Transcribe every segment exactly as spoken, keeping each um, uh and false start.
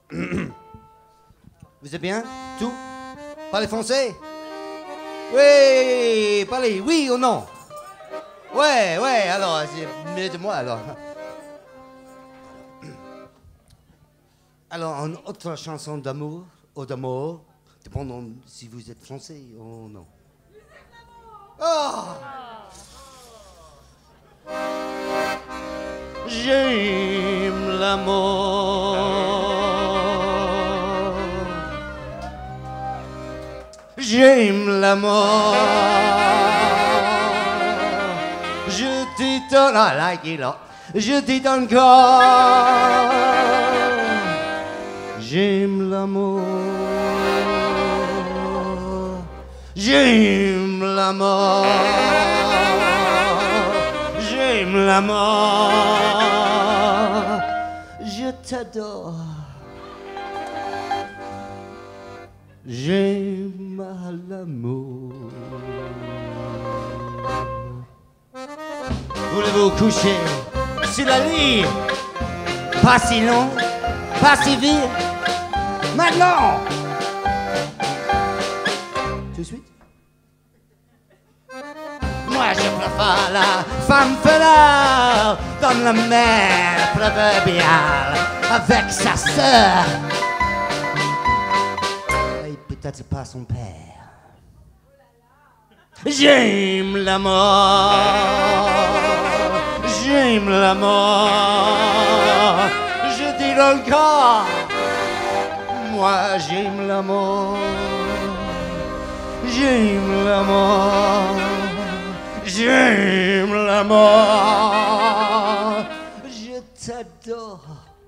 Vous êtes bien? Tout? Parlez français? Oui, parlez, oui ou non? Ouais, ouais, alors, c'est mieux de moi alors. Alors, une autre chanson d'amour, ou d'amour, dépendant si vous êtes français ou non. Oh! J'aime l'amour. J'aime l'amour. Je te donne, I like it, là. Je te donne encore. J'aime l'amour. J'aime l'amour. J'aime l'amour. Je t'adore. J'aime l'amour. Voulez-vous coucher sur la lit? Pas si long, pas si vite. Maintenant! Tout de suite? Moi je préfère la femme fleur dans la mer proverbiale avec sa sœur. Et peut-être pas son père. J'aime l'amour. J'aime l'amour. Je dis encore. Moi j'aime l'amour. J'aime l'amour. J'aime l'amour. Je t'adore.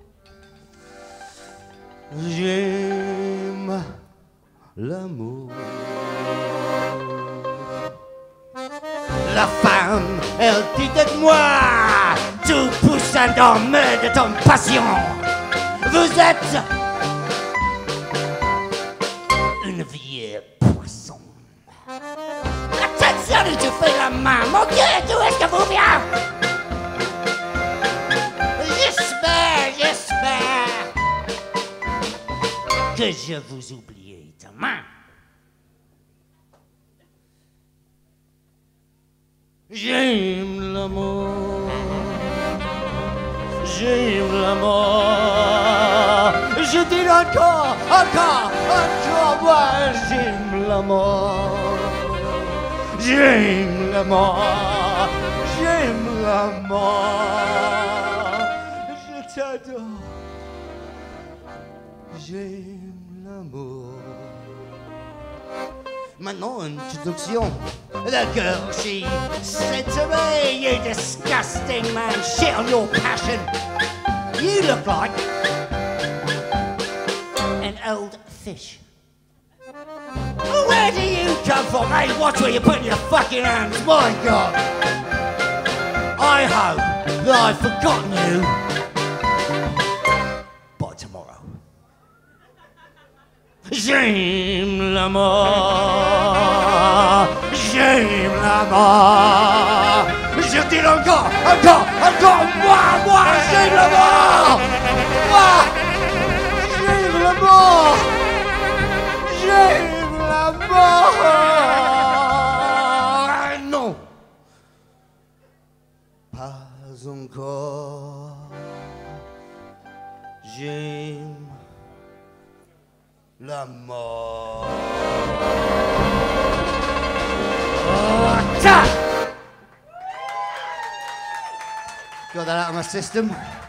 J'aime l'amour. La femme, elle dit de moi, tout poussant dans me de ton passion. Vous êtes une vieille poisson. Attention, tu fais la main. Mon Dieu, d'où est-ce que vous vient? J'espère, j'espère que je vous oublie demain. J'aime l'amour. J'aime l'amour. Je dis encore, encore, encore, moi j'aime l'amour. J'aime l'amour. J'aime l'amour. Je t'adore. J'aime l'amour. Maintenant, une introduction. The girl, she said to me, you disgusting man, shit on your passion. You look like an old fish. Where do you come from? Hey, watch where you put your fucking hands, my God. I hope that I've forgotten you by tomorrow. J'aime l'amour. J'aime l'amour. Je dis encore, encore, encore, moi, moi, j'aime l'amour. Moi, j'aime l'amour. J'aime l'amour. Non. Pas encore. J'aime l'amour. Got that out of my system.